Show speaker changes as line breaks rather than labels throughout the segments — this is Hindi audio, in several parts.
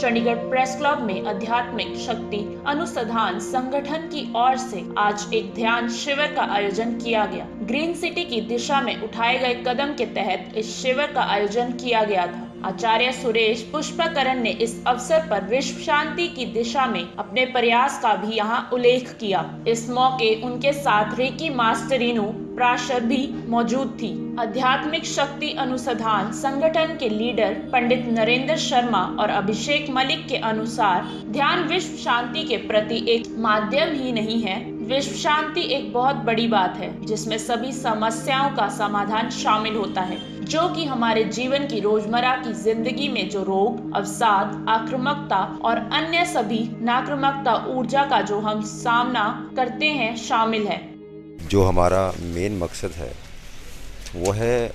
चंडीगढ़ प्रेस क्लब में आध्यात्मिक शक्ति अनुसंधान संगठन की ओर से आज एक ध्यान शिविर का आयोजन किया गया। ग्रीन सिटी की दिशा में उठाए गए कदम के तहत इस शिविर का आयोजन किया गया था। आचार्य सुरेश पुष्पकरण ने इस अवसर पर विश्व शांति की दिशा में अपने प्रयास का भी यहाँ उल्लेख किया। इस मौके उनके साथ रेकी मास्टर इनु प्रशार भी मौजूद थी। आध्यात्मिक शक्ति अनुसंधान संगठन के लीडर पंडित नरेंद्र शर्मा और अभिषेक मलिक के अनुसार ध्यान विश्व शांति के प्रति एक माध्यम ही नहीं है, विश्व शांति एक बहुत बड़ी बात है जिसमें सभी समस्याओं का समाधान शामिल होता है, जो कि हमारे जीवन की रोजमर्रा की जिंदगी में जो रोग, अवसाद, आक्रामकता और अन्य सभी नकारात्मकता ऊर्जा का जो हम सामना करते हैं शामिल है।
जो हमारा मेन मकसद है वो है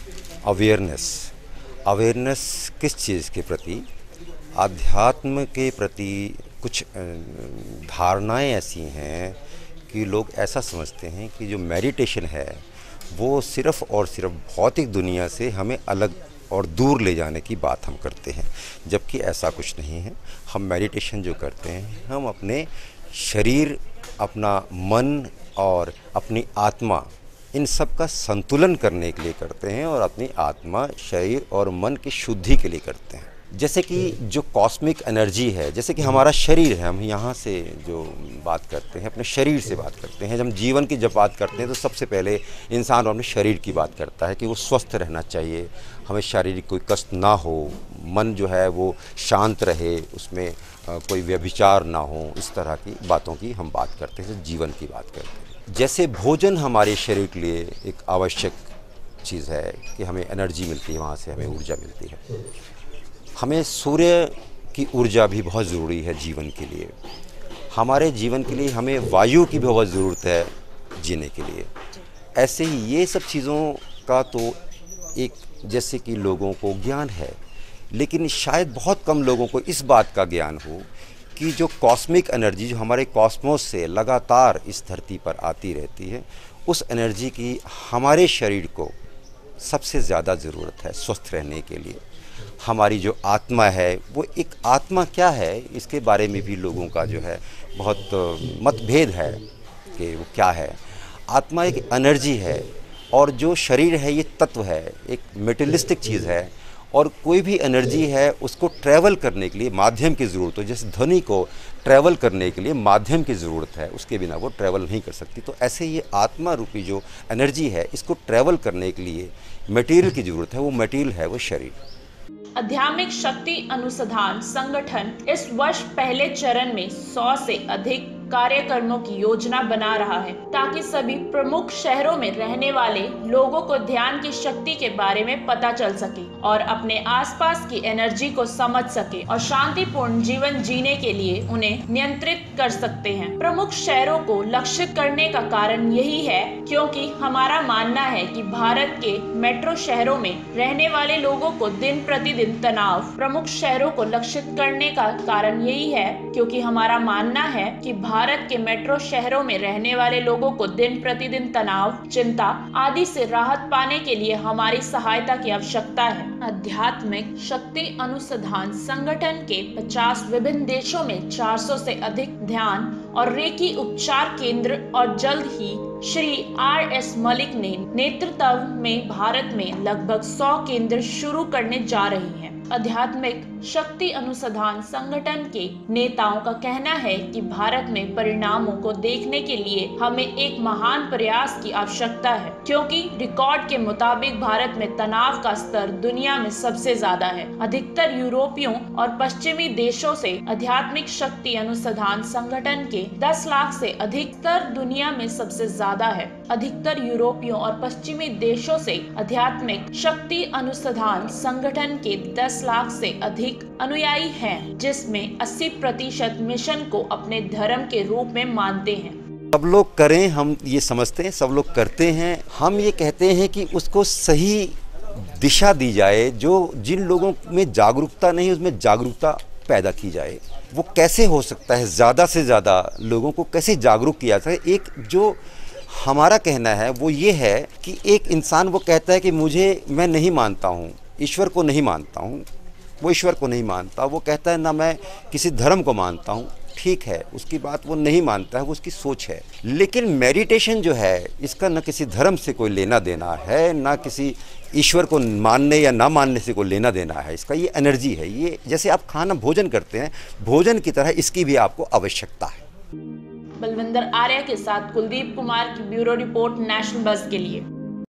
अवेयरनेस किस चीज़ के प्रति, आध्यात्म के प्रति। कुछ धारणाएं ऐसी हैं कि लोग ऐसा समझते हैं कि जो मेडिटेशन है वो सिर्फ़ और सिर्फ भौतिक दुनिया से हमें अलग और दूर ले जाने की बात हम करते हैं, जबकि ऐसा कुछ नहीं है। हम मेडिटेशन जो करते हैं हम अपने शरीर, अपना मन और अपनी आत्मा, इन सब का संतुलन करने के लिए करते हैं और अपनी आत्मा, शरीर और मन की शुद्धि के लिए करते हैं। जैसे कि जो कॉस्मिक एनर्जी है, जैसे कि हमारा शरीर है, हम यहाँ से जो बात करते हैं अपने शरीर से बात करते हैं। जब हम जीवन की जब बात करते हैं तो सबसे पहले इंसान अपने शरीर की बात करता है कि वो स्वस्थ रहना चाहिए, हमें शारीरिक कोई कष्ट ना हो, मन जो है वो शांत रहे, उसमें कोई व्यभिचार ना हो, इस तरह की बातों की हम बात करते हैं, जीवन की बात करते हैं। जैसे भोजन हमारे शरीर के लिए एक आवश्यक चीज़ है कि हमें एनर्जी मिलती है, वहाँ से हमें ऊर्जा मिलती है। हमें सूर्य की ऊर्जा भी बहुत ज़रूरी है जीवन के लिए। हमारे जीवन के लिए हमें वायु की भी बहुत ज़रूरत है जीने के लिए। ऐसे ही ये सब चीज़ों का तो एक जैसे कि लोगों को ज्ञान है, लेकिन शायद बहुत कम लोगों को इस बात का ज्ञान हो कि जो कॉस्मिक एनर्जी जो हमारे कॉस्मोस से लगातार इस धरती पर आती रहती है, उस एनर्जी की हमारे शरीर को सबसे ज़्यादा ज़रूरत है स्वस्थ रहने के लिए। हमारी जो आत्मा है वो एक आत्मा क्या है, इसके बारे में भी लोगों का जो है बहुत मतभेद है कि वो क्या है। आत्मा एक एनर्जी है और जो शरीर है ये तत्व है, एक मेटेरियलिस्टिक चीज़ है, और कोई भी एनर्जी है उसको ट्रैवल करने के लिए माध्यम की ज़रूरत हो। जैसे ध्वनि को ट्रैवल करने के लिए माध्यम की ज़रूरत है, उसके बिना वो ट्रैवल नहीं कर सकती। तो ऐसे ये आत्मा रूपी जो एनर्जी है, इसको ट्रैवल करने के लिए मटेरियल की ज़रूरत है। वो मटेरियल है वो शरीर।
आध्यात्मिक शक्ति अनुसंधान संगठन इस वर्ष पहले चरण में 100 से अधिक कार्यक्रमों की योजना बना रहा है, ताकि सभी प्रमुख शहरों में रहने वाले लोगों को ध्यान की शक्ति के बारे में पता चल सके और अपने आसपास की एनर्जी को समझ सके और शांतिपूर्ण जीवन जीने के लिए उन्हें नियंत्रित कर सकते हैं। प्रमुख शहरों को लक्षित करने का कारण यही है क्योंकि हमारा मानना है कि भारत के मेट्रो शहरों में रहने वाले लोगों को दिन प्रतिदिन तनाव, प्रमुख शहरों को लक्षित करने का कारण यही है क्योंकि हमारा मानना है कि भारत के मेट्रो शहरों में रहने वाले लोगों को दिन प्रतिदिन तनाव, चिंता आदि से राहत पाने के लिए हमारी सहायता की आवश्यकता है। आध्यात्मिक शक्ति अनुसंधान संगठन के 50 विभिन्न देशों में 400 से अधिक ध्यान और रेकी उपचार केंद्र और जल्द ही श्री RS मलिक ने नेतृत्व में भारत में लगभग 100 केंद्र शुरू करने जा रही हैं। आध्यात्मिक शक्ति अनुसंधान संगठन के नेताओं का कहना है कि भारत में परिणामों को देखने के लिए हमें एक महान प्रयास की आवश्यकता है, क्योंकि रिकॉर्ड के मुताबिक भारत में तनाव का स्तर दुनिया में सबसे ज्यादा है। अधिकतर यूरोपियों और पश्चिमी देशों से आध्यात्मिक शक्ति अनुसंधान संगठन के 10 लाख से अधिक स्तर दुनिया में सबसे ज्यादा है। अधिकतर यूरोपियों और पश्चिमी देशों से आध्यात्मिक शक्ति अनुसंधान संगठन के 10 लाख से अधिक अनुयायी हैं, जिसमें 80% मिशन को अपने धर्म के रूप में मानते हैं।
सब लोग करें, हम ये समझते हैं, सब लोग करते हैं। हम ये कहते हैं कि उसको सही दिशा दी जाए, जो जिन लोगों में जागरूकता नहीं उसमें जागरूकता पैदा की जाए। वो कैसे हो सकता है, ज़्यादा से ज़्यादा लोगों को कैसे जागरूक किया जाए। एक जो हमारा कहना है वो ये है कि एक इंसान वो कहता है कि मैं नहीं मानता हूँ, ईश्वर को नहीं मानता हूँ, वो ईश्वर को नहीं मानता, वो कहता है ना मैं किसी धर्म को मानता हूँ, ठीक है, उसकी बात वो नहीं मानता है, वो उसकी सोच है। लेकिन मेडिटेशन जो है इसका न किसी धर्म से कोई लेना देना है, ना किसी ईश्वर को मानने या ना मानने से कोई लेना देना है। इसका ये एनर्जी है, ये जैसे आप खाना भोजन करते हैं, भोजन की तरह इसकी भी आपको आवश्यकता है।
बलविंदर आर्य के साथ कुलदीप कुमार की ब्यूरो रिपोर्ट, नेशनल बज़ के लिए।